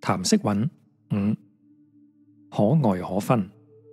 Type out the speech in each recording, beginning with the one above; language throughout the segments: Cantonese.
談色蘊5，可愛可分。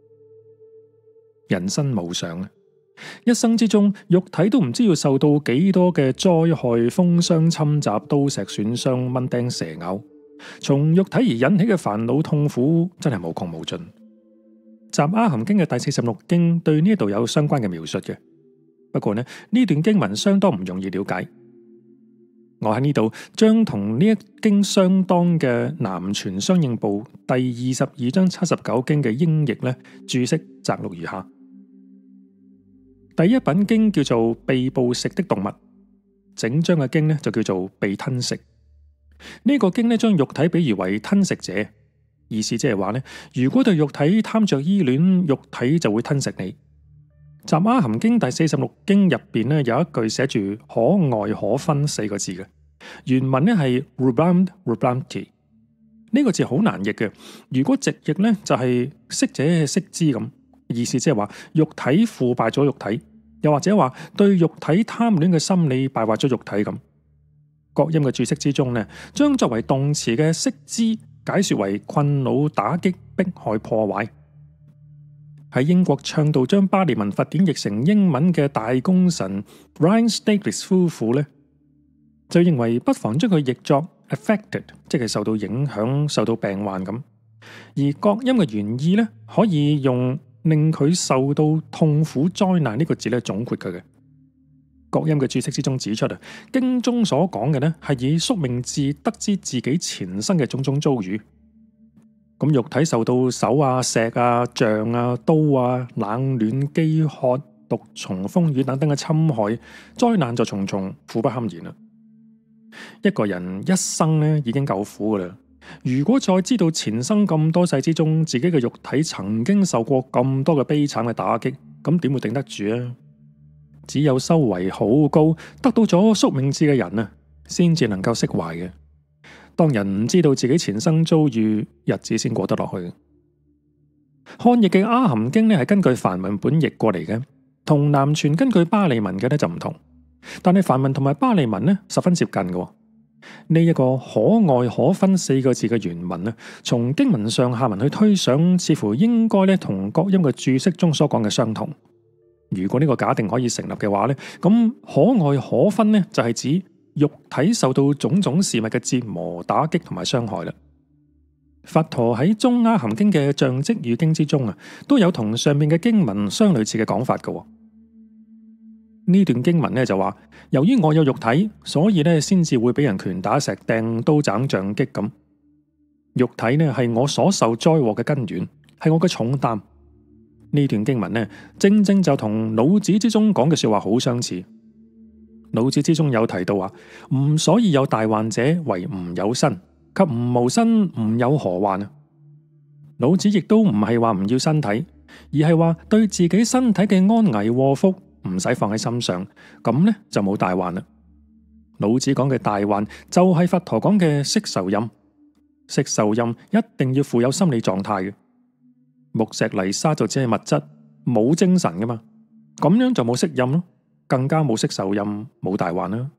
人生無常，一生之中，肉體都唔知要受到幾多嘅災害、風霜侵襲、刀石損傷、蚊叮蛇咬。從肉體而引起嘅煩惱痛苦，真係無窮無盡。集阿含經嘅第46經對呢度有相關嘅描述嘅，不過呢段經文相當唔容易了解。我喺呢度將同呢一經相當嘅南傳相應部第22章79經嘅英譯注釋摘錄如下。第一品經叫做被捕食的動物，整章嘅經就叫做被吞食。呢個經將肉體比喻為吞食者，意思即係話如果對肉體貪着依戀，肉體就會吞食你。集阿含經第46經入邊有一句寫住可愛可分4個字嘅，原文係 Rubam Rubamti， 呢個字好難譯嘅，如果直譯就係色者色之咁，意思即係話肉體腐敗咗肉體，又或者話對肉體貪戀嘅心理敗壞咗肉體咁。國音嘅注釋之中將作為動詞嘅色之解說為困擾、打擊、迫害、破壞。喺英國倡導將巴利文佛典譯成英文嘅大功臣 Ryan Stiglitz 夫婦就認為不妨將佢譯作 affected， 即係受到影響、受到病患咁。而國音嘅原意可以用令佢受到痛苦災難呢個字總括佢嘅。國音嘅注釋之中指出經中所講嘅係以宿命智得知自己前生嘅種種遭遇。咁肉體受到手啊、石啊、杖啊、刀啊、冷暖、飢渴、毒蟲、風雨等等嘅侵害，災難就重重，苦不堪言啦。一個人一生已經夠苦噶啦，如果再知道前生咁多世之中，自己嘅肉體曾經受過咁多嘅悲慘嘅打擊，咁點會頂得住啊？只有修為好高，得到咗宿命智嘅人先至能夠釋懷嘅。當人唔知道自己前生遭遇，日子先過得落去。漢譯嘅阿含經係根據梵文本譯過嚟嘅，同南傳根據巴利文嘅就唔同。但係梵文同埋巴利文十分接近嘅。呢一個可愛可分4個字嘅原文從經文上下文去推想，似乎應該同國音嘅注釋中所講嘅相同。如果呢個假定可以成立嘅話咁可愛可分就係指肉體受到種種事物嘅折磨、打擊同埋傷害啦。佛陀喺中阿含經嘅象跡語經之中都有同上面嘅經文相類似嘅講法嘅。呢段經文就話，由於我有肉體，所以先至會俾人拳打石掟、刀斬杖擊咁。肉體係我所受災禍嘅根源，係我嘅重擔。呢段經文正正就同老子之中講嘅說話好相似。老子之中有提到話，吾所以有大患者，為吾有身，及吾無身，吾有何患啊？老子亦都唔係話唔要身體，而係話對自己身體嘅安危禍福唔使放喺心上，咁就冇大患啦。老子講嘅大患就係佛陀講嘅色受陰。色受陰一定要附有心理狀態嘅。木石泥沙就只係物質，冇精神噶嘛，咁樣就冇色陰咯，更加冇色受陰，冇大患啦。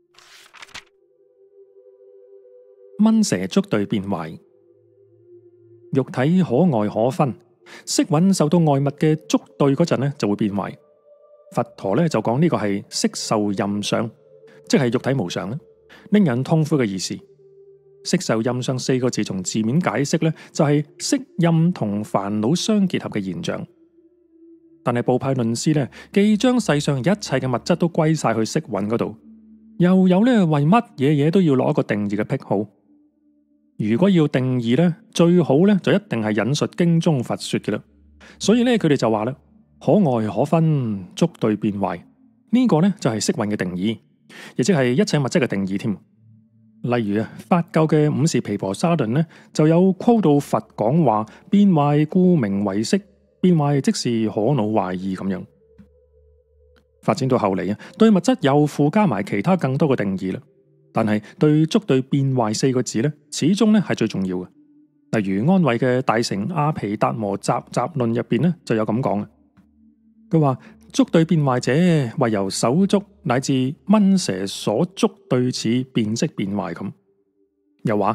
蚊蛇觸對變壞，肉體可愛可分，色蘊受到外物嘅觸對嗰陣就會變壞。佛陀就講呢個係色受陰相，即係肉體無常，令人痛苦嘅意思。色受陰相4個字從字面解釋就係色陰同煩惱相結合嘅現象。但係部派論師既將世上一切嘅物質都歸晒去色蘊嗰度，又有為乜嘢都要落一個定義嘅癖好。如果要定義最好就一定係引述經中佛說嘅啦。所以佢哋就話可愛可分，觸對變壞，呢個就係色蘊嘅定義，亦即係一切物質嘅定義添。例如法教嘅五事毗婆沙論就有 quote 到佛講話，變壞故名為色，變壞即是可惱壞意咁樣。發展到後嚟對物質又附加埋其他更多嘅定義啦。但係對觸對變壞4個字始終係最重要嘅。例如安慧嘅大乘阿毗達摩集論入邊就有咁講。佢話觸對變壞者，為由手足乃至蚊蛇所觸對此變即變壞咁。又話科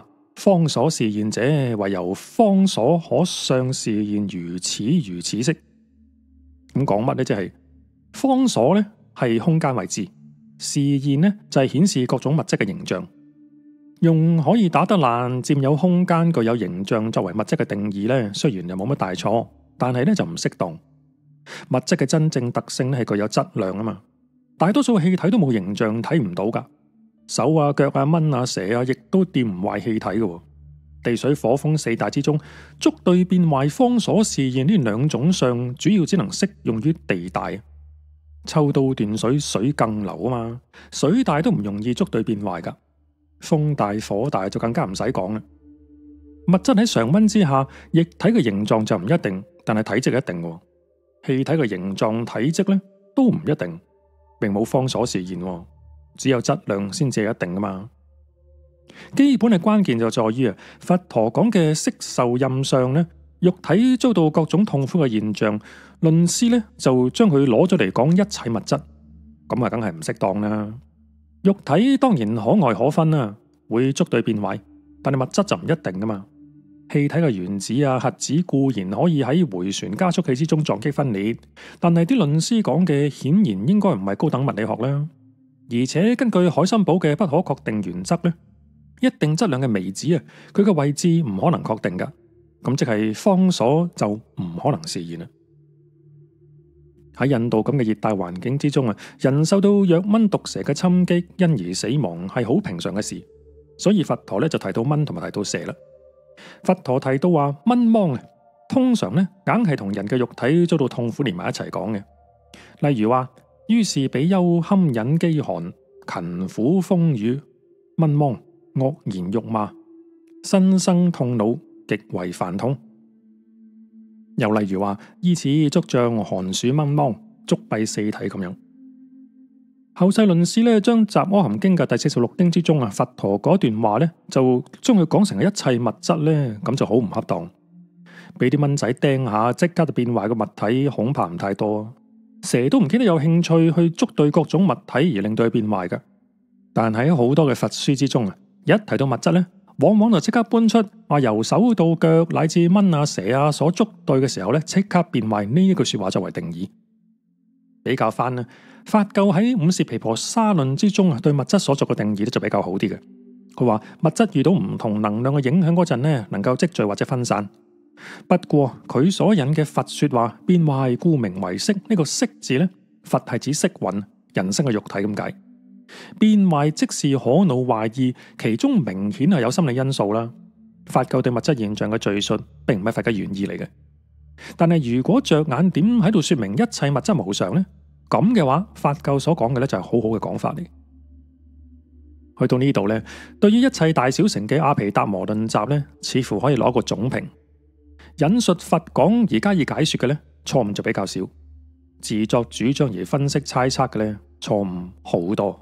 方所示現者，唯由方所可相示現如此如此式。咁講乜呢？即係方所呢係空間位置，示現呢就係顯示各種物質嘅形象。用可以打得爛、佔有空間、具有形象作為物質嘅定義呢，雖然又冇乜大錯，但係呢就唔適當。物質嘅真正特性呢係具有質量啊嘛。大多數氣體都冇形象，睇唔到噶。手啊、腳啊、蚊啊、蛇啊，亦都掂唔壞氣體嘅。地水火風四大之中，觸對變壞方所示現呢兩種相，主要只能適用於地大。抽刀斷水，水更流啊嘛。水大都唔容易觸對變壞噶，風大火大就更加唔使講啦。物質喺常溫之下，液體嘅形狀就唔一定，但係體積一定。氣體嘅形狀、體積呢都唔一定，並冇方所示現，只有質量先至係一定噶嘛。基本嘅關鍵就在於佛陀講嘅色受任相呢，肉體遭到各種痛苦嘅現象，論師呢就將佢攞咗嚟講一切物質，咁啊梗係唔適當啦。肉體當然可愛可分啦，會觸對變壞，但係物質就唔一定噶嘛。氣體嘅原子啊、核子固然可以喺迴旋加速器之中撞擊分裂，但係啲論師講嘅顯然應該唔係高等物理學啦。而且根據海森堡嘅不可確定原則呢，一定質量嘅微子啊，佢嘅位置唔可能確定噶，咁即係方所就唔可能示現啦。喺印度咁嘅熱帶環境之中啊，人受到瘧蚊毒蛇嘅侵擊，因而死亡係好平常嘅事，所以佛陀咧就提到蚊同埋提到蛇啦。佛陀提到話蚊芒啊，通常咧硬係同人嘅肉體遭到痛苦連埋一齊講嘅。例如話，於是比丘堪忍飢寒，勤苦風雨，蚊芒惡言辱罵，身生痛惱，極為煩痛。又例如話，依此足障寒暑蚊芒，足閉四體咁樣。後世論師咧將《雜阿含經》嘅第46經之中啊，佛陀嗰段話咧，就將佢講成係一切物質咧，咁就好唔恰當。俾啲蚊仔叮下，即刻就變壞嘅物體，恐怕唔太多。蛇都唔見得有興趣去捉對各種物體而令到佢變壞嘅。但喺好多嘅佛書之中啊，一提到物質咧，往往就即刻搬出話由手到腳乃至蚊啊、蛇啊所捉對嘅時候咧，即刻變壞呢一句說話作為定義。比較翻啦，法垢喺五攝毗婆沙論之中啊，對物質所作嘅定義咧就比較好啲嘅。佢話物質遇到唔同能量嘅影響嗰陣呢，能夠積聚或者分散。不過佢所引嘅佛說話變壞故名為色，呢個色字呢，佛係指色蘊，人生嘅肉體咁解。變壞即是可惱壞意，其中明顯係有心理因素啦。法垢對物質現象嘅敘述，並唔係佛嘅原意嚟嘅。但係如果着眼點喺度說明一切物質無常呢，咁嘅話，法垢所講嘅呢就係好好嘅講法嚟。去到呢度呢，對於一切大小乘嘅阿毗達摩論集呢，似乎可以攞個總評。引述佛講而加以解說嘅呢，錯誤就比較少；自作主張而分析猜測嘅呢，錯誤好多。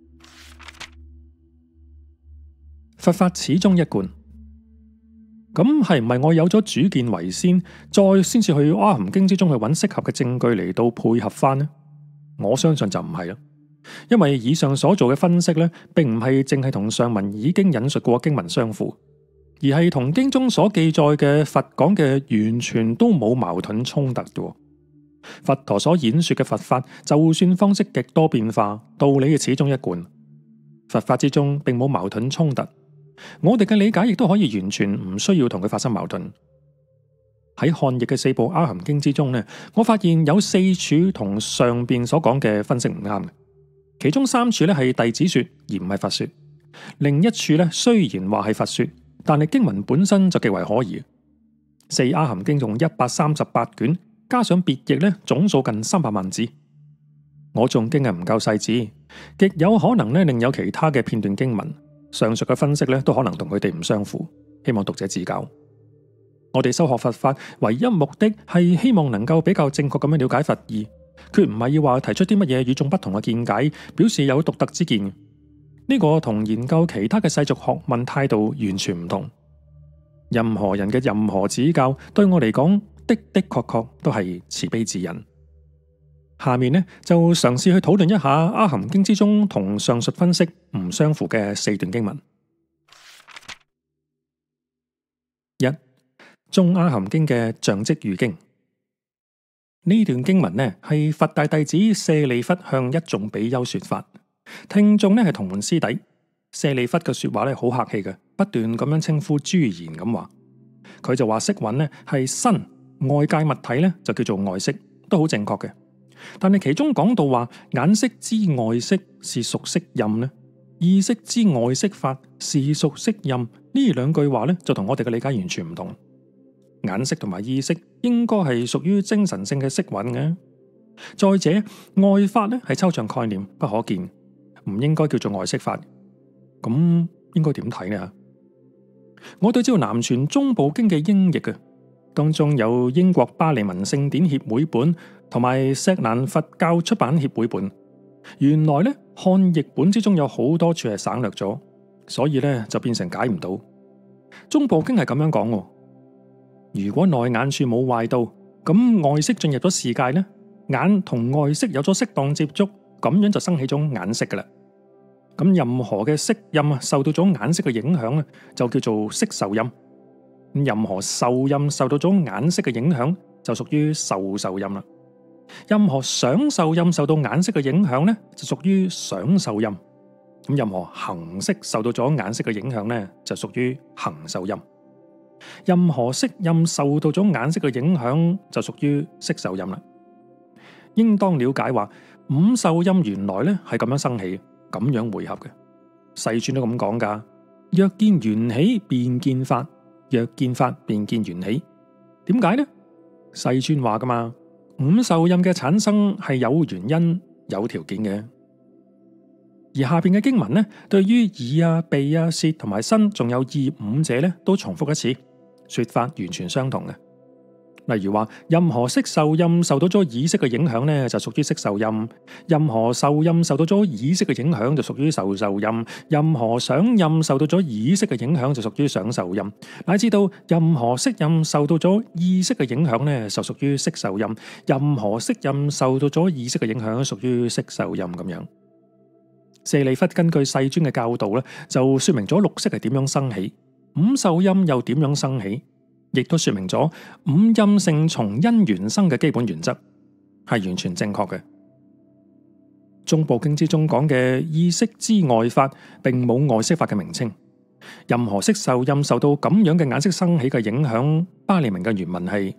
佛法始終一貫。咁係唔係我有咗主見為先，再先至去阿含經之中去揾適合嘅證據嚟到配合翻呢？我相信就唔係啦，因為以上所做嘅分析呢，並唔係淨係同上文已經引述過經文相符，而係同經中所記載嘅佛講嘅完全都冇矛盾衝突嘅。佛陀所演說嘅佛法，就算方式極多變化，道理嘅始終一貫。佛法之中並冇矛盾衝突。我哋嘅理解亦都可以完全唔需要同佢發生矛盾。喺漢譯嘅4部阿含經之中呢，我發現有4處同上邊所講嘅分析唔啱嘅，其中3處呢係弟子說而唔係佛說，另一處呢雖然話係佛說，但係經文本身就極為可疑。4阿含經共138卷，加上別譯呢，總數近300萬字。我誦經係唔夠細緻，極有可能呢另有其他嘅片段經文。上述嘅分析咧，都可能同佢哋唔相符，希望讀者指教。我哋修學佛法，唯一目的係希望能夠比較正確咁樣了解佛意，決唔係要話提出啲乜嘢與眾不同嘅見解，表示有獨特之見。呢個同研究其他嘅世俗學問態度完全唔同。任何人嘅任何指教，對我嚟講的確都係慈悲自仁。下面呢就嘗試去討論一下阿含經之中同上述分析唔相符嘅4段經文。 眾阿含經嘅象跡喻經。呢段經文呢係佛大弟子舍利弗向一眾比丘說法，聽眾呢係同門師弟。舍利弗嘅說話呢好客氣嘅，不斷咁樣稱呼諸賢咁話。佢就話色蘊呢係身，外界物體呢就叫做外色，都好正確嘅。但係其中講到話眼識之外色是屬色蘊呢，意識之外色法是屬色蘊，呢兩句話呢就同我哋嘅理解完全唔同。眼識同埋意識應該係屬於精神性嘅色蘊嘅。再者，外法呢係抽象概念，不可見，唔應該叫做外色法。咁應該點睇呢？我對照南傳中部經嘅英譯嘅，當中有英國巴利文聖典協會本同埋錫蘭佛教出版協會本。原來呢漢譯本之中有好多處係省略咗，所以呢就變成解唔到。中部經係咁樣講喎。如果內眼處冇壞到，咁外色進入咗視界呢，眼同外色有咗適當接觸，咁樣就生起咗眼識噶啦。咁任何嘅色陰受到咗眼識嘅影響咧，就叫做色受陰。任何受陰受到咗眼識嘅影響，就屬於受受陰啦。任何想受陰受到眼識嘅影響咧，就屬於想受陰。咁任何行識受到咗眼識嘅影響咧，就屬於行受陰。任何色陰受到咗眼識嘅影響，就屬於色受陰啦。應當了解話，五受陰原來咧係咁樣生起，咁樣匯合嘅。世尊都咁講噶，若見緣起，便見法；若見法，便見緣起。點解呢？世尊話噶嘛，五受陰嘅產生係有原因、有條件嘅。而下邊嘅經文呢，對於耳啊、鼻啊、舌同埋身，仲有意五者呢，都重複一次，說法完全相同嘅。例如話，任何色受陰受到咗意識嘅影響呢，就屬於色受陰；任何受陰受到咗意識嘅影響，就屬於受受陰；任何想陰受到咗意識嘅影響，就屬於想受陰；乃至到任何色陰受到咗意識嘅影響呢，就屬於色受陰；任何色陰受到咗意識嘅影響，屬於色受陰咁樣。舍利弗根據世尊嘅教導咧，就說明咗六識係點樣生起，五受陰又點樣生起，亦都說明咗五陰性從因緣生嘅基本原則，係完全正確嘅。中部經之中講嘅意識之外法，並冇外色法嘅名稱。任何色受陰受到咁樣嘅眼識生起嘅影響，巴利文嘅原文係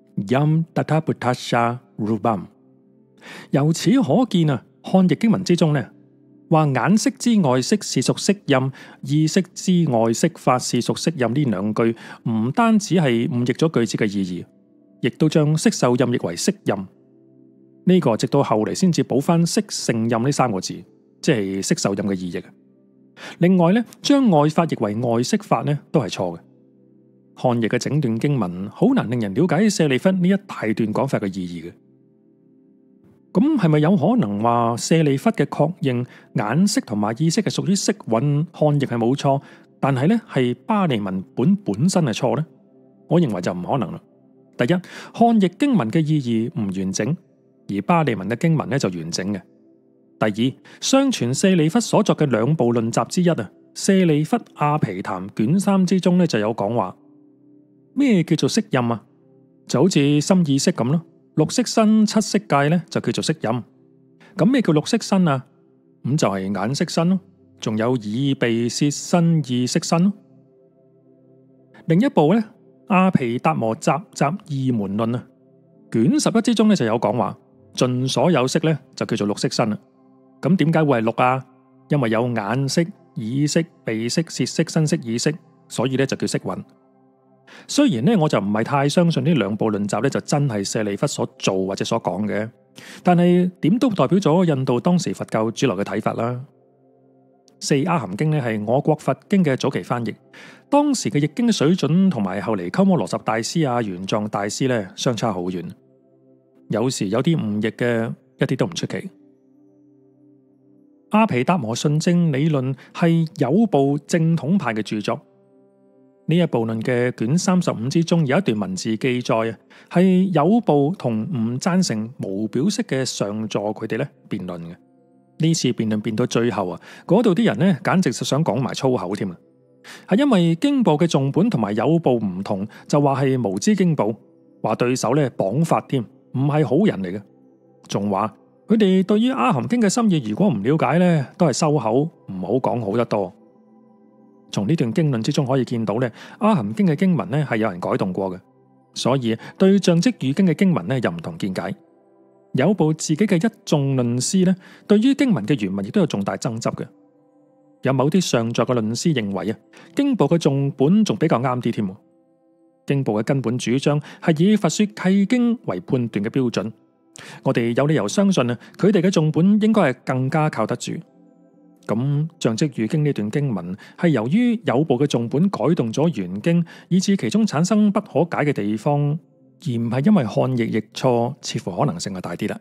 Yam Tata Bhutasya Rupam。由此可見啊，漢譯經文之中呢，話眼識之外色是屬色陰，意識之外色法是屬色陰，呢兩句唔單止係誤譯咗句子嘅意義，亦都將色受陰譯為色陰。呢個直到後嚟先至補翻色勝陰呢三個字，即係色受陰嘅意譯。另外呢，將外法譯為外色法呢，都係錯嘅。漢譯嘅整段經文好難令人了解舍利弗呢一大段講法嘅意義嘅。咁係咪有可能話舍利弗嘅確認眼識同埋意識係屬於色蘊，漢譯係冇錯，但係呢係巴利文本身係錯呢？我認為就唔可能啦。第一，漢譯經文嘅意義唔完整，而巴利文嘅經文呢就完整嘅。第二，相傳舍利弗所作嘅兩部論集之一啊，舍利弗阿毗曇卷3之中呢就有講話，咩叫做色陰啊？就好似心意識咁咯。六色身七色界咧就叫做色陰。咁咩叫六色身啊？咁就係眼識身咯，仲有耳鼻舌身意識身咯。另一部咧，阿毗達摩雜集異門論啊，卷11之中咧就有講話，盡所有色咧就叫做六色身啦。咁點解會係六啊？因為有眼識、耳識、鼻識、舌識、身識、意識，所以咧就叫色蘊。雖然咧，我就唔係太相信呢兩部論集咧就真係舍利弗所做或者所講嘅，但係點都代表咗印度當時佛教主流嘅睇法啦。四阿含經咧係我國佛經嘅早期翻譯，當時嘅譯經水準同埋後嚟鳩摩羅什大師啊、玄奘大師咧相差好遠，有時有啲誤譯嘅，一啲都唔出奇。阿毗達摩順正理論係有部正統派嘅著作。呢一部論嘅卷35之中有一段文字記載啊，係有部同唔贊成無表色嘅上座佢哋咧辯論嘅。呢次辯論辯到最後啊，嗰度啲人咧簡直就想講埋粗口添啊！ 係因為經部嘅重本同埋有部唔同，就話係無知經部，話對手咧綁法添，唔係好人嚟嘅。仲話佢哋對於阿含經嘅心意如果唔了解咧，都係收口，唔好講好得多。從呢段經論之中可以見到咧，阿含經嘅經文咧係有人改動過嘅，所以對象積喻經嘅經文咧有唔同見解。有部自己嘅一眾論師咧，對於經文嘅原文亦都有重大爭執嘅。有某啲上座嘅論師認為啊，經部嘅重本仲比較啱啲添。經部嘅根本主張係以佛說契經為判斷嘅標準，我哋有理由相信啊，佢哋嘅重本應該係更加靠得住。咁象積喻經呢段經文係由於有部嘅重本改動咗原經，以致其中產生不可解嘅地方，而唔係因為漢譯譯錯，似乎可能性係大啲啦。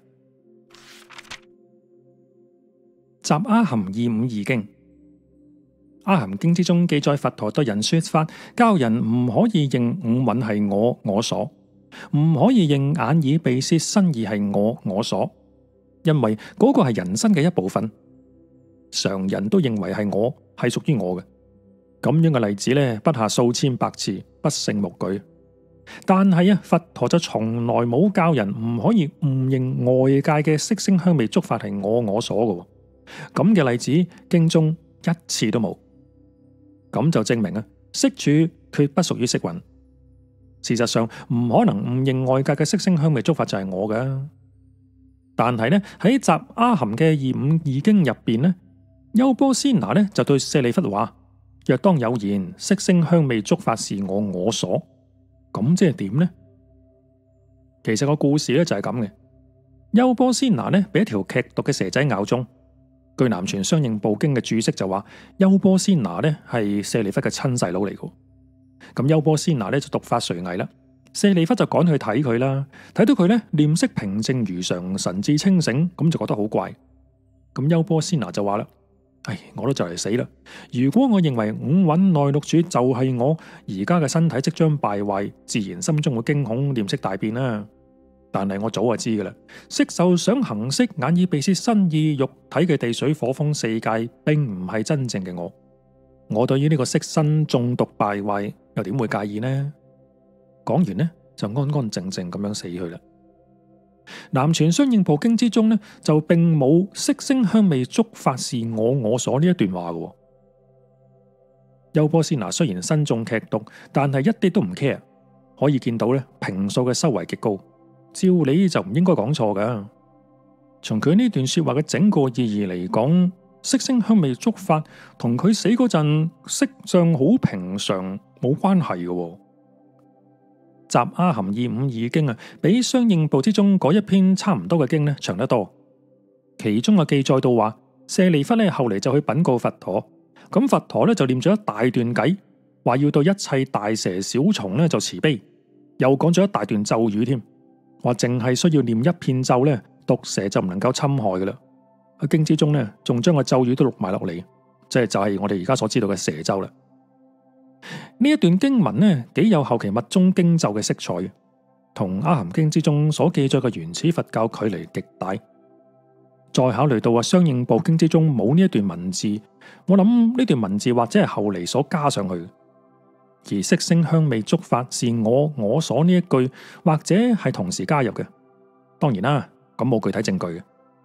集阿含義五義經。阿含經之中記載佛陀對人說法，教人唔可以認五蘊係我所，唔可以認眼耳鼻舌身意係我所，因為嗰個係人身嘅一部分。常人都認為係我，係屬於我嘅。咁樣嘅例子咧，不下數千百次，不勝目舉。但係啊，佛陀就從來冇教人唔可以誤認外界嘅色聲香味觸法係我所嘅。咁嘅例子經中一次都冇。咁就證明啊，色處決不屬於色蘊。事實上唔可能誤認外界嘅色聲香味觸法就係我嘅。但係呢，喺集阿含嘅義五義經入邊呢，優波先拿呢就對舍利弗話：若當有言色聲香味觸法是我所，咁即係點呢？其實個故事咧就係咁嘅。優波先拿呢俾一條劇毒嘅蛇仔咬中。據南傳相應部經嘅注釋就話，優波先拿呢係舍利弗嘅親細佬嚟嘅。咁優波先拿呢就毒發垂危啦，舍利弗就趕去睇佢啦。睇到佢呢臉色平靜如常，神志清醒，咁就覺得好怪。咁優波先拿就話啦：唉，我都就嚟死啦！如果我認為五蘊內六處就係我，而家嘅身體即將敗壞，自然心中會驚恐，臉色大變啦。但係我早就知噶啦，色受想行識眼耳鼻舌身意肉體嘅地水火風四界，並唔係真正嘅我。我對於呢個色身中毒敗壞，又點會介意呢？講完呢，就安安靜靜咁樣死去啦。南傳相應部經之中呢，就並冇色聲香味觸法是我所呢一段話嘅。優波先拿雖然身中劇毒，但係一啲都唔 care， 可以見到咧，平素嘅修為極高。照理就唔應該講錯噶。從佢呢段說話嘅整個意義嚟講，色聲香味觸法同佢死嗰陣色相好平常冇關係嘅。集阿含義五義經啊，比相應部之中嗰一篇差唔多嘅經呢長得多。其中嘅記載到話，舍利弗呢後嚟就去稟告佛陀，咁佛陀呢就念咗一大段偈，話要對一切大蛇小蟲呢就慈悲，又講咗一大段咒語添。話淨係需要念一片咒咧，毒蛇就唔能夠侵害噶啦。喺經之中咧，仲將個咒語都錄埋落嚟，就係我哋而家所知道嘅蛇咒啦。呢一段經文呢，幾有後期密宗經咒嘅色彩，同阿含經之中所記載嘅原始佛教距離極大。再考慮到相應部經之中冇呢一段文字，我諗呢段文字或者係後嚟所加上去。而色聲香味觸法是我所呢一句，或者係同時加入嘅。當然啦，咁冇具體證據嘅。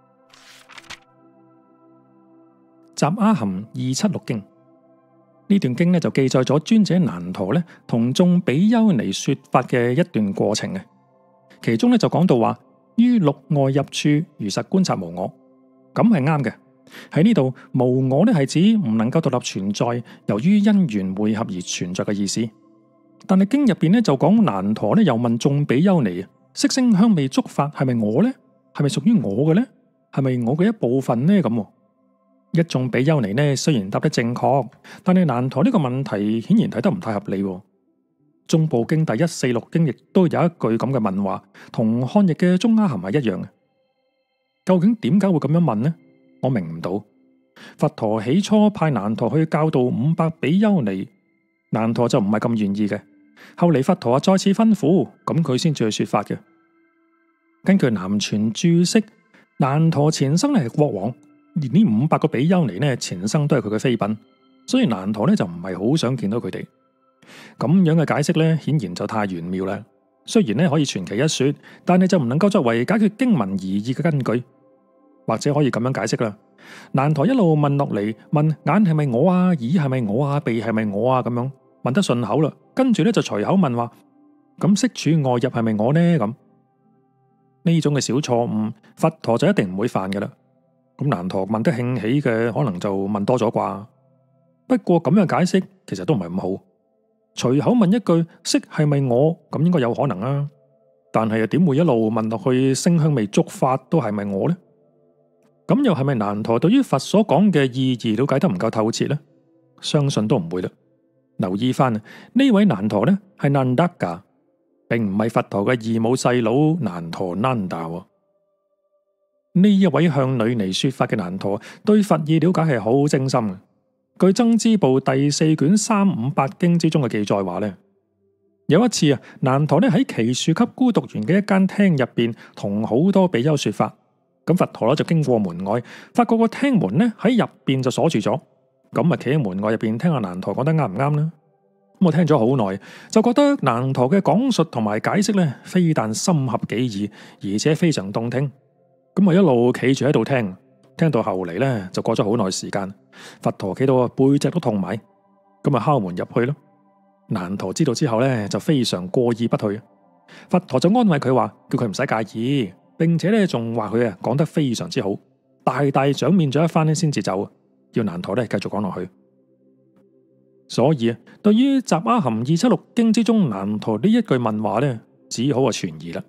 集阿含義七六經，呢段經呢就記載咗尊者難陀呢同眾比丘尼說法嘅一段過程嘅。其中呢就講到話，於六外入處如實觀察無我，咁係啱嘅。喺呢度無我呢係指唔能夠獨立存在，由於因緣匯合而存在嘅意思。但係經入邊呢就講難陀呢又問眾比丘尼，色聲香味觸法係咪我呢？係咪屬於我嘅呢？係咪我嘅一部分呢？咁一眾比丘尼呢雖然答得正確，但係難陀呢個問題顯然睇得唔太合理。中部經第146經亦都有一句咁嘅問話，同漢譯嘅中阿含係一樣嘅。究竟點解會咁樣問呢？我明唔到。佛陀起初派難陀去教導500比丘尼，難陀就唔係咁願意嘅。後嚟佛陀再次吩咐，咁佢先至去說法嘅。根據南傳注釋，難陀前生咧係國王，而呢500個比丘尼呢前生都係佢嘅妃嬪。 所以難陀咧就唔係好想見到佢哋。咁樣嘅解釋咧，顯然就太玄妙啦。雖然咧可以傳奇一說，但係就唔能夠作為解決經文疑義嘅根據。或者可以咁樣解釋啦，難陀一路問落嚟，問眼係咪我啊，耳係咪我啊，鼻係咪我啊，咁樣問得順口啦。跟住咧就隨口問話，咁色處外入係咪我呢？咁呢種嘅小錯誤，佛陀就一定唔會犯嘅啦。咁難陀問得興起嘅，可能就問多咗啩。不過咁樣解釋其實都唔係咁好。隨口問一句色係咪我，咁應該有可能啊。但係又點會一路問落去，聲香味觸法都係咪我呢？咁又係咪難陀對於佛所講嘅意義了解得唔夠透徹呢？相信都唔會啦。留意翻呢位難陀呢係 Nandaka， 並唔係佛陀嘅異母細佬難陀 Nanda。呢一位向女尼說法嘅難陀對佛意了解係好精深嘅。據增支部第4卷358經之中嘅記載話呢，有一次啊，難陀呢喺祇樹給孤獨園嘅一間廳入邊同好多比丘說法。咁佛陀咧就經過門外，發覺個廳門咧喺入邊就鎖住咗，咁啊企喺門外入邊聽下難陀講得啱唔啱啦。咁我聽咗好耐，就覺得難陀嘅講述同埋解釋咧，非但深合己意，而且非常動聽。咁我一路企住喺度聽，聽到後嚟咧就過咗好耐時間，佛陀企到背脊都痛埋，咁啊敲門入去咯。難陀知道之後咧就非常過意不去，佛陀就安慰佢話，叫佢唔使介意。並且咧，仲話佢講得非常之好，大大獎面咗一番咧，先至走，要難陀咧繼續講落去。所以對於雜阿含276經之中難陀呢一句問話咧，只好存疑啦。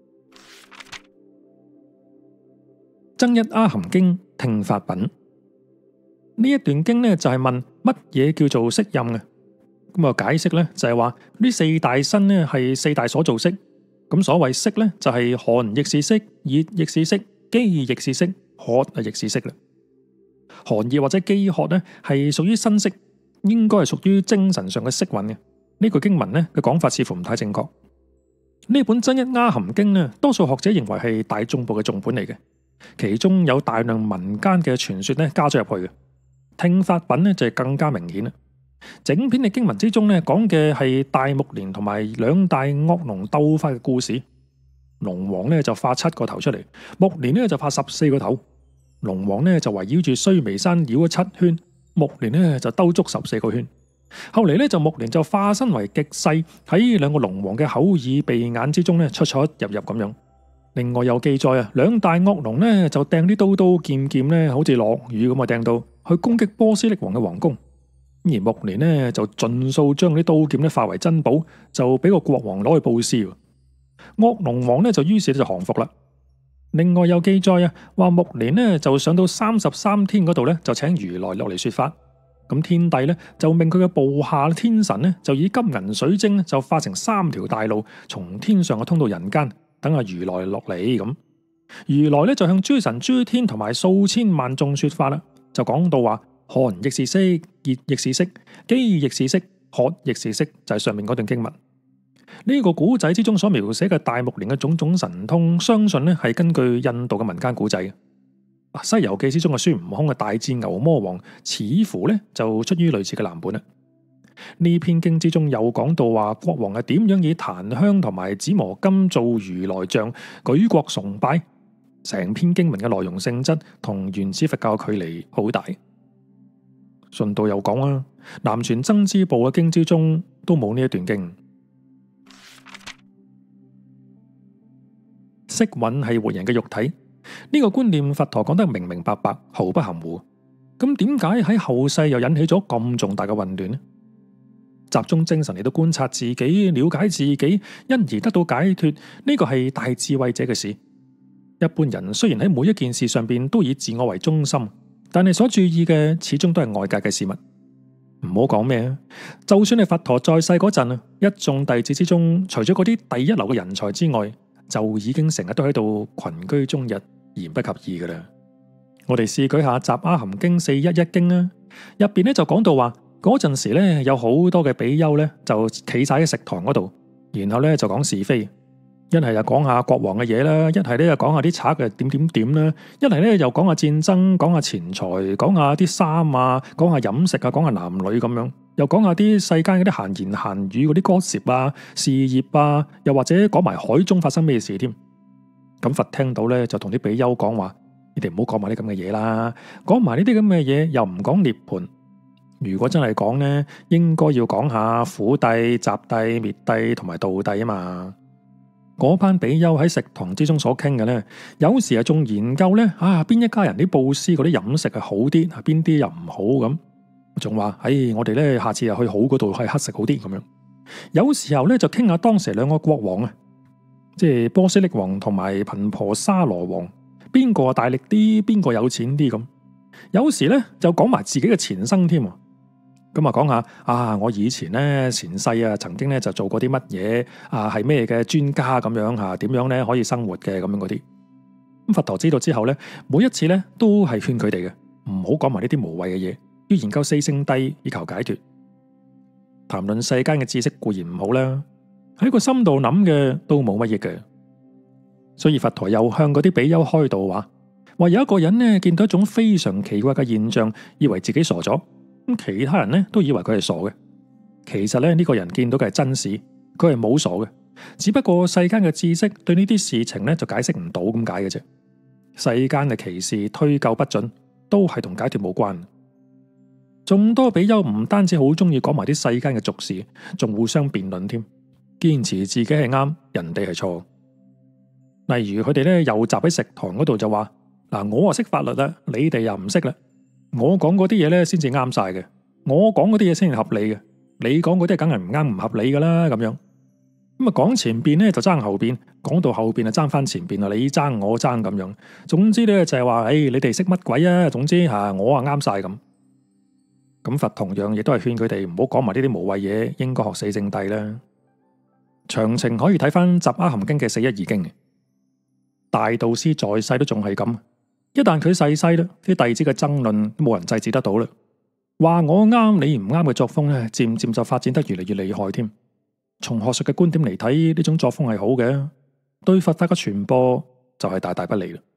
增一阿含經聽法品呢一段經咧就係問乜嘢叫做色音嘅。咁啊解釋咧就係話呢4大身咧係4大所造色。咁所謂色咧，就係寒亦是色，熱亦是色，飢亦是色，渴啊亦是色啦。寒熱或者飢渴咧，係屬於身色，應該係屬於精神上嘅色蘊嘅。呢句經文咧嘅講法似乎唔太正確。呢本增一阿含經咧，多數學者認為係大眾部嘅眾本嚟嘅，其中有大量民間嘅傳說咧加咗入去嘅。聽法品咧就係更加明顯啦。整篇嘅經文之中咧，講嘅係大目連同埋2大惡龍鬥法嘅故事。龍王咧就化7個頭出嚟，目連咧就化14個頭。龍王咧就圍繞住須彌山繞咗7圈，目連咧就兜足14個圈。後嚟咧就目連就化身為極細，喺2個龍王嘅口耳鼻眼之中咧出出入入咁樣。另外有記載啊，2大惡龍咧就掟啲刀刀劍劍咧，好似落雨咁啊掟到去攻擊波斯匿王嘅皇宮。而目連呢就盡數將啲刀劍咧化為珍寶，就俾個國王攞去布施。惡龍王呢就於是就降服啦。另外有記載啊，話目連呢就上到33天嗰度咧，就請如來落嚟說法。咁天帝呢就命佢嘅部下天神呢就以金銀水晶就化成3條大路，從天上嘅通到人間，等阿如來落嚟咁。如來呢就向諸神諸天同埋數千萬眾說法啦，就講到話。寒亦是色，熱亦是色，飢亦是色，渴亦是色，就係上面嗰段經文。呢個古仔之中所描寫嘅大目連嘅種種神通，相信咧係根據印度嘅民間古仔。西遊記之中嘅孫悟空嘅大戰牛魔王，似乎咧就出於類似嘅藍本啦。呢篇經之中又講到話，國王係點樣以檀香同埋紫磨金做如來像，舉國崇拜。成篇經文嘅內容性質同原始佛教距離好大。順道又講啊，南傳增支部嘅經之中都冇呢一段經。色蘊係活人嘅肉體，呢個觀念佛陀講得明明白白，毫不含糊。咁點解喺後世又引起咗咁重大嘅混亂呢？集中精神嚟到觀察自己，了解自己，因而得到解脫，呢個係大智慧者嘅事。一般人雖然喺每一件事上邊都以自我為中心，但係所注意嘅始終都係外界嘅事物。唔好講咩啊，就算係佛陀在世嗰陣啊，一眾弟子之中，除咗嗰啲第一流嘅人才之外，就已經成日都喺度群居終日，言不及義噶啦。我哋試舉下《雜阿含經411經》啊，入邊咧就講到話，嗰陣時咧有好多嘅比丘咧就企晒喺食堂嗰度，然後咧就講是非。 一係又講下國王嘅嘢啦，一係咧又講下啲賊嘅點點點啦，一係咧又講下戰爭，講下錢財，講下啲衫啊，講下飲食啊，講下男女咁樣，又講下啲世間嗰啲閒言閒語嗰啲 gossip啊、事業啊，又或者講埋海中發生咩事添。咁佛聽到咧就同啲比丘講話：你哋唔好講埋啲咁嘅嘢啦，講埋呢啲咁嘅嘢又唔講涅槃。如果真係講呢，應該要講下苦諦、集諦、滅諦同埋道諦啊嘛。嗰班比丘喺食堂之中所傾嘅咧，有時仲研究咧邊一家人啲布施嗰啲飲食係好啲，邊啲又唔好咁，仲話我哋咧下次又去好嗰度去乞食好啲咁樣。有時候咧就傾下當時兩個國王啊，即係波斯匿王同埋頻婆沙羅王，邊個大力啲，邊個有錢啲咁。有時咧就講埋自己嘅前生添。咁啊，講下我以前咧前世曾經咧就做過啲乜嘢係咩嘅專家咁樣點樣咧可以生活嘅咁樣嗰啲。咁佛陀知道之後咧，每一次咧都係勸佢哋嘅，唔好講埋呢啲無謂嘅嘢，要研究四聖諦以求解脫。談論世間嘅知識固然唔好啦，喺個心度諗嘅都冇乜益嘅。所以佛陀又向嗰啲比丘開導話有一個人呢見到一種非常奇怪嘅現象，以為自己傻咗。咁其他人咧都以為佢係傻嘅，其實咧呢個人見到嘅係真事，佢係冇傻嘅，只不過世間嘅知識對呢啲事情咧就解釋唔到咁解嘅啫。世間嘅奇事推究不準，都係同解脫冇關。眾多比丘唔單止好中意講埋啲世間嘅俗事，仲互相辯論添，堅持自己係啱，人哋係錯。例如佢哋咧又集喺食堂嗰度就話：我啊識法律啦，你哋又唔識啦。我講嗰啲嘢咧先至啱晒嘅，我講嗰啲嘢先係合理嘅，你講嗰啲梗係唔啱唔合理噶啦咁樣。咁講前邊咧就爭後邊，講到後邊就爭翻前邊啊，你爭我爭咁樣。總之咧就係話，你哋識乜鬼啊？總之我啊啱晒咁。咁佛同樣亦都係勸佢哋唔好講埋呢啲無謂嘢，應該學四聖諦啦。詳情可以睇翻《雜阿含經》嘅412經。大導師在世都仲係咁。一旦佢逝世啦，啲弟子嘅爭論都冇人制止得到啦。話我啱你唔啱嘅作風咧，漸漸就發展得越嚟越厲害添。從學術嘅觀點嚟睇，呢種作風係好嘅，對佛法嘅傳播就係大大不利啦。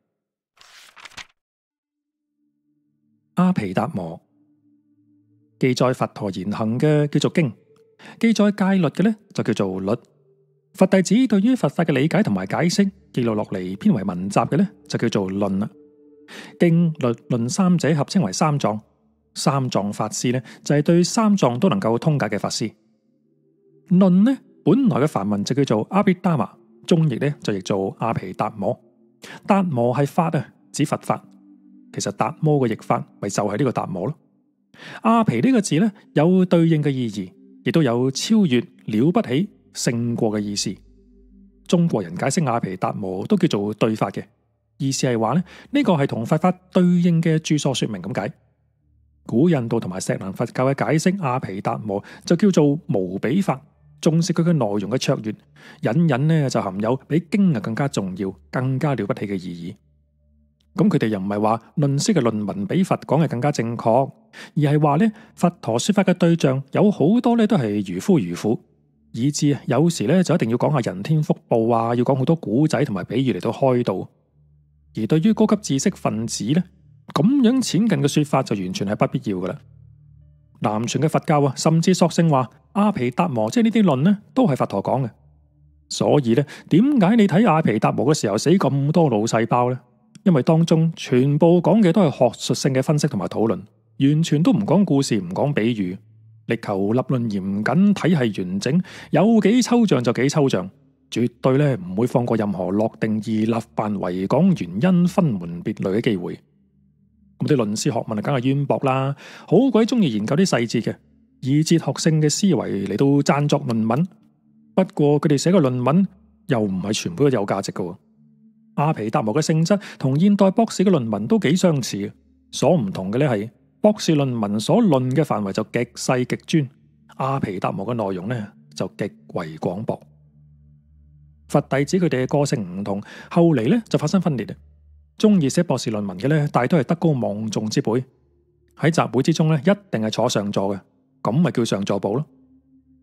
阿毗達摩記載佛陀言行嘅叫做經，記載戒律嘅咧就叫做律。佛弟子對於佛法嘅理解同埋解釋記錄落嚟編為文集嘅咧就叫做論啦。經律論三者合稱為三藏，三藏法師呢就係對三藏都能夠通解嘅法師。論呢本來嘅梵文就叫做阿毗達摩，中譯呢就譯做阿毗達摩。達摩係法指佛法，其實達摩嘅譯法咪就係呢個達摩咯。阿毗呢個字呢有對應嘅意義，亦都有超越、了不起、勝過嘅意思。中國人解釋阿毗達摩都叫做對法嘅。意思係話呢個係同佛法對應嘅注疏說明咁解。古印度同埋錫蘭佛教嘅解釋阿毗達摩就叫做無比法，重視佢嘅內容嘅卓越，隱隱呢就含有比經更加重要、更加了不起嘅意義。咁佢哋又唔係話論師嘅論文比佛講嘅更加正確，而係話呢佛陀說法嘅對象有好多呢都係愚夫愚婦，以致有時呢就一定要講下人天福報啊，要講好多古仔同埋比喻嚟到開導。而對於高級知識分子呢，咁樣淺近嘅說法就完全係不必要噶啦。南傳嘅佛教甚至索性話阿毗達摩即係呢啲論呢都係佛陀講嘅。所以呢，點解你睇阿毗達摩嘅時候死咁多腦細胞呢？因為當中全部講嘅都係學術性嘅分析同埋討論，完全都唔講故事，唔講比喻，力求立論嚴謹，體系完整，有幾抽象就幾抽象。絕對咧唔會放過任何落定義、立範圍、講原因、分門別類嘅機會。咁啲論師學問梗係淵博啦，好鬼中意研究啲細節嘅，以哲學性嘅思維嚟到撰作論文。不過佢哋寫嘅論文又唔係全部都有價值嘅。阿毗達摩嘅性質同現代博士嘅論文都幾相似，所唔同嘅咧係博士論文所論嘅範圍就極細極專，阿毗達摩嘅內容呢就極為廣博。佛弟子佢哋嘅個性唔同，後嚟咧就發生分裂。中意寫博士論文嘅咧，大都係德高望重之輩，喺集會之中咧一定係坐上座嘅，咁咪叫上座部咯。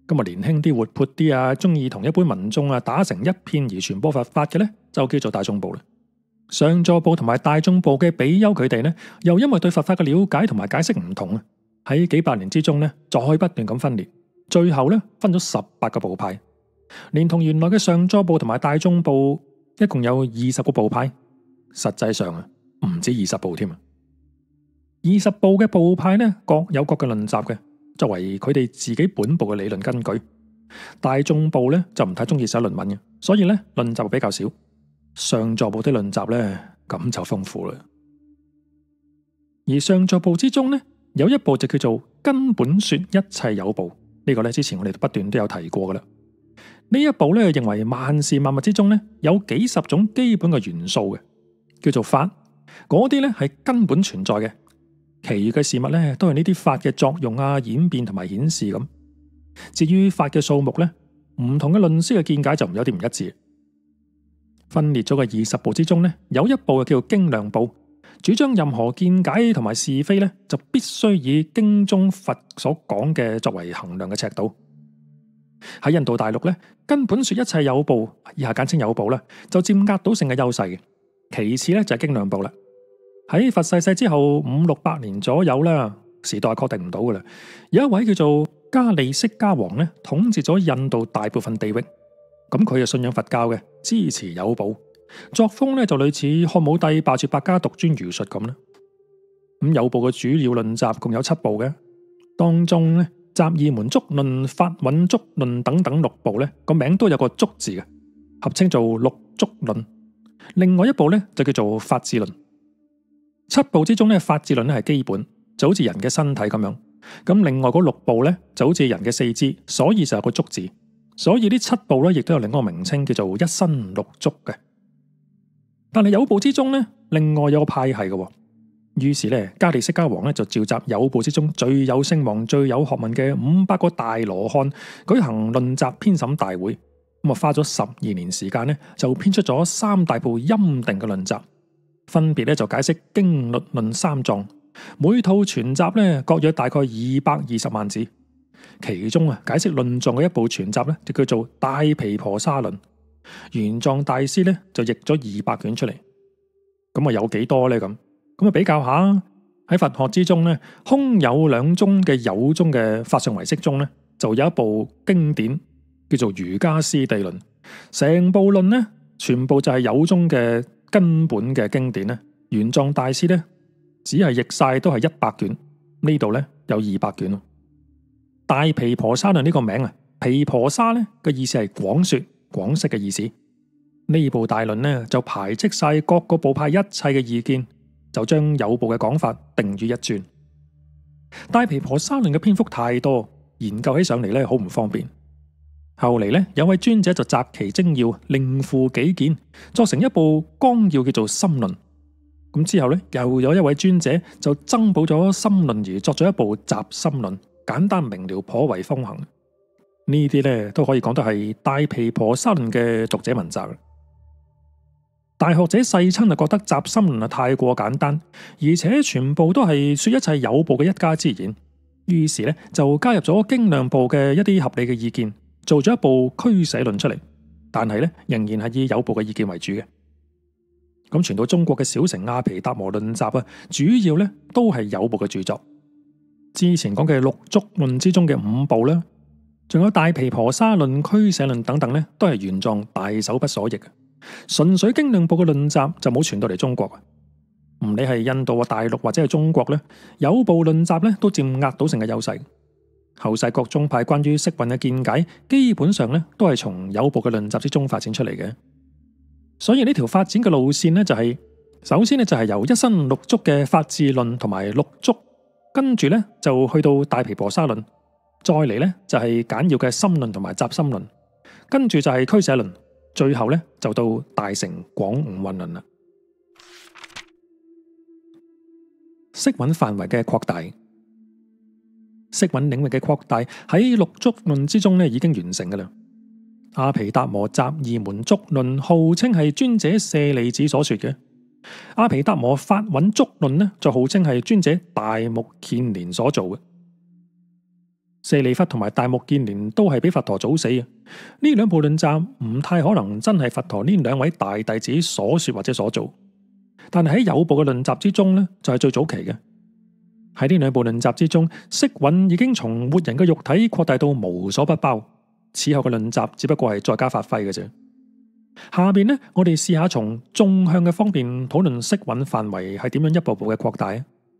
咁啊年輕啲、活潑啲啊，中意同一般民眾啊打成一片而傳播佛法嘅呢，就叫做大眾部啦。上座部同埋大眾部嘅比丘佢哋呢，又因為對佛法嘅了解同埋解釋唔同啊，喺幾百年之中呢，再不斷咁分裂，最後呢，分咗18個部派，連同原來嘅上座部同埋大眾部，一共有20個部派。實際上啊，唔止20部添啊。20部嘅部派呢，各有各嘅論集嘅，作為佢哋自己本部嘅理論根據。大眾部呢，就唔太中意寫論文嘅，所以呢，論集比較少。上座部啲論集呢，咁就豐富啦。而上座部之中呢，有一部就叫做根本說一切有部，呢個呢，之前我哋不斷都有提過噶啦。呢一部呢，認為萬事萬物之中呢，有幾十種基本嘅元素嘅，叫做法，嗰啲呢係根本存在嘅，其餘嘅事物呢，都係呢啲法嘅作用啊、演變同埋顯示咁。至於法嘅數目呢，唔同嘅論師嘅見解就有啲唔一致。分裂咗嘅20部之中呢，有一部叫做經量部，主張任何見解同埋是非呢，就必須以經中佛所講嘅作為衡量嘅尺度。喺印度大陸呢，根本說一切有部，以下簡稱有部啦，就佔壓倒性嘅優勢嘅。其次呢，就係經量部啦。喺佛逝世之後500-600年左右啦，時代確定唔到噶啦。有一位叫做加利釋迦王呢，統治咗印度大部分地域。咁佢就信仰佛教嘅，支持有部，作風咧就類似漢武帝罷黜百家獨尊儒術咁啦。咁有部嘅主要論集共有7部嘅，當中咧集異門足論、法韻足論等等6部咧個名都有個足字嘅，合稱做六足論。另外一部咧就叫做法智論。7部之中咧，法智論咧係基本，就好似人嘅身體咁樣。咁另外嗰6部咧就好似人嘅四肢，所以就有個足字。所以呢7部咧，亦都有另一個名稱叫做一身六足嘅。但係有部之中咧，另外有個派系嘅。於是咧，加利釋迦王咧就召集有部之中最有聲望、最有學問嘅500個大羅漢，舉行論集編審大會。咁啊，花咗12年時間咧，就編出咗3大部欽定嘅論集，分別咧就解釋經律論3藏，每套全集咧各約大概220萬字。其中啊，解釋論藏嘅一部全集咧，就叫做《大毗婆沙論》。玄奘大師咧就譯咗200卷出嚟。咁啊，有幾多咧？咁啊，比較下喺佛學之中咧，空有兩宗嘅有宗嘅法相唯識中咧，就有一部經典叫做《瑜伽師地論》。成部論咧，全部就係有宗嘅根本嘅經典咧。玄奘大師咧只係譯晒都係100卷，呢度咧有200卷咯。大毗婆沙論呢個名啊，毗婆沙咧嘅意思係廣說、廣釋嘅意思。呢部大論呢，就排斥晒各個部派一切嘅意見，就將有部嘅講法定於一尊。大毗婆沙論嘅篇幅太多，研究起上嚟咧好唔方便。後嚟咧有位尊者就擇其精要，另附己見，作成一部綱要叫做心論。咁之後咧又有一位尊者就增補咗心論而作咗一部集心論。簡單明了，頗為風行。呢啲咧都可以講得係大毗婆沙論嘅讀者文集。大學者世親覺得集心論太過簡單，而且全部都係說一切有部嘅一家之言，於是咧就加入咗經量部嘅一啲合理嘅意見，做咗一部俱舍論出嚟。但係咧仍然係以有部嘅意見為主嘅。咁傳到中國嘅小乘阿毗達摩論集啊，主要咧都係有部嘅著作。之前講嘅六足論之中嘅5部啦，仲有大毗婆沙論、俱舍論等等咧，都係玄奘大手筆所譯嘅。純粹經量部嘅論集就冇傳到嚟中國。唔理係印度啊、大陸或者係中國咧，有部論集咧都佔壓倒性嘅優勢。後世各宗派關於色蘊嘅見解，基本上咧都係從有部嘅論集之中發展出嚟嘅。所以呢條發展嘅路線咧就係，首先咧就係由一身六足嘅法智論同埋六足。跟住咧就去到大毗婆沙論，再嚟咧就係簡要嘅心論同埋集心論，跟住就係俱舍論，最後咧就到大乘廣五蘊論啦。色蘊範圍嘅擴大，色蘊領域嘅擴大喺六足論之中咧已經完成噶啦。阿毗達摩集異門足論號稱係尊者舍利子所說嘅。阿毗達摩法韻足論呢，就號稱係尊者大目犍連所做嘅。 舍利弗同埋大目犍連都係比佛陀早死嘅。呢兩部論集唔太可能真係佛陀呢兩位大弟子所說或者所做，但係喺有部嘅論集之中呢，就係最早期嘅。喺呢兩部論集之中，色蘊已經從活人嘅肉體擴大到無所不包，此後嘅論集只不過係再加發揮嘅啫。下邊呢，我哋試下從縱向嘅方面討論色蘊範圍係點樣一步步嘅擴大。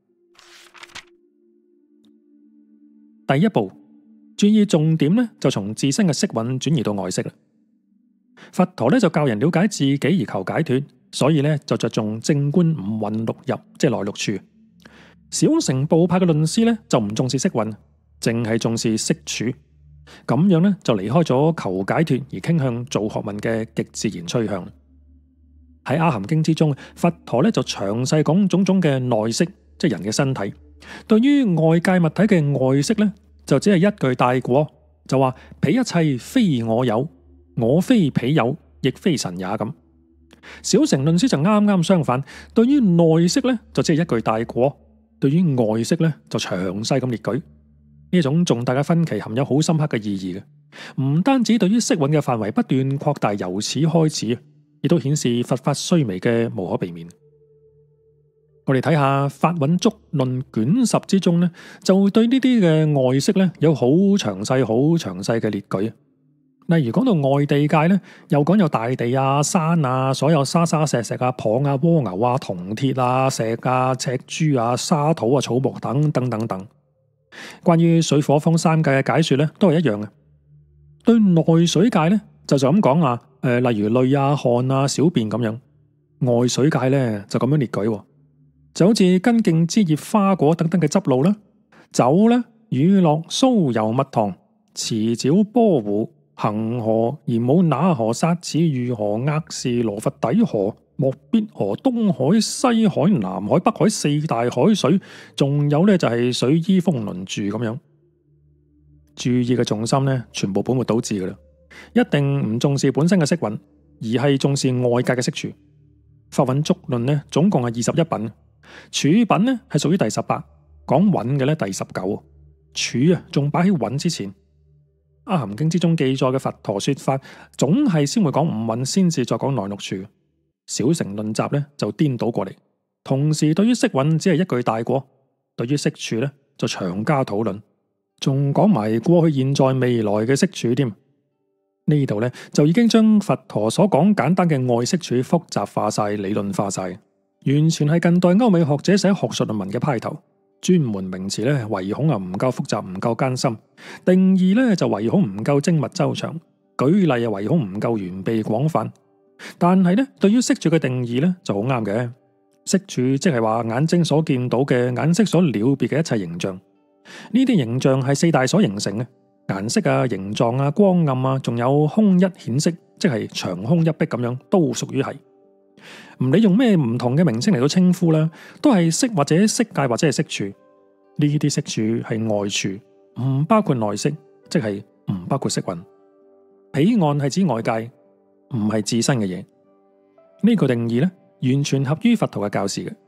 第一步，注意重點呢，就從自身嘅色蘊轉移到外色啦。佛陀呢就教人了解自己而求解脫，所以呢就着重正觀五蘊六入，即係內六處。小乘部派嘅論師呢就唔重視色蘊，淨係重視色處，咁樣呢就離開咗求解脫而傾向做學問嘅極自然趨向。喺阿含經之中，佛陀呢就詳細講種種嘅內色，即係人嘅身體。對於外界物體嘅外色呢，就只係一句帶過，就話彼一切非我有，我非彼有，亦非神也咁。小乘論師就啱啱相反，對於內色呢，就只係一句帶過，對於外色呢，就詳細咁列舉。呢種重大嘅分歧含有好深刻嘅意義嘅，唔單止對於色蘊嘅範圍不斷擴大由此開始，亦都顯示佛法須彌嘅無可避免。我哋睇下《法蘊足論》卷10之中呢，就對呢啲嘅外色呢有好詳細嘅列舉。例如講到外地界呢，又講有大地啊、山啊、所有沙沙石石啊、蚌啊、蝸牛啊、銅鐵啊、石啊、赤珠啊、沙土啊、草木等等等等。關於水火風三界嘅解說呢，都係一樣嘅。對內水界呢，就咁講啊，例如淚啊、汗啊、小便咁樣。外水界呢，就咁樣列舉。就好似根莖枝葉花果等等嘅汁露啦，酒啦、乳酪、酥油、蜜糖、池沼、波湖、恒河、鹽母、那河、薩似、御河、額氏、羅佛底河、莫必河、東海、西海、南海、北海四大海水，仲有呢就係水依風輪住咁樣。注意嘅重心呢，全部本末倒置噶啦，一定唔重視本身嘅色蘊，而係重視外界嘅色處。法蘊足論呢，總共係21品。處品呢係屬於第18，講蘊嘅咧第19。處啊仲擺喺蘊之前。阿含經之中記載嘅佛陀說法，總係先會講五蘊，先至再講內六處。小乘論集呢就顛倒過嚟，同時對於色蘊只係一句帶過，對於色處呢就長加討論，仲講埋過去、現在、未來嘅色處添。呢度呢就已經將佛陀所講簡單嘅外色處複雜化晒、理論化晒。完全係近代歐美學者寫學術論文嘅派頭，專門名詞咧唯恐唔夠複雜，唔夠艱深；定義咧就唯恐唔夠精密周詳；舉例又唯恐唔夠完備廣泛。但係咧，對於色處嘅定義咧就好啱嘅。色處即係話眼睛所見到嘅眼色所了別嘅一切形象，呢啲形象係四大所形成嘅顏色啊、形狀啊、光暗啊，仲有空一顯色，即係長空一壁咁樣，都屬於係。唔理用咩唔同嘅名稱嚟到稱呼啦，都係色或者色界或者係色處。呢啲色處係外處，唔包括內色，即係唔包括色蘊。彼岸係指外界，唔係自身嘅嘢。呢個定義咧，完全合於佛陀嘅教示嘅。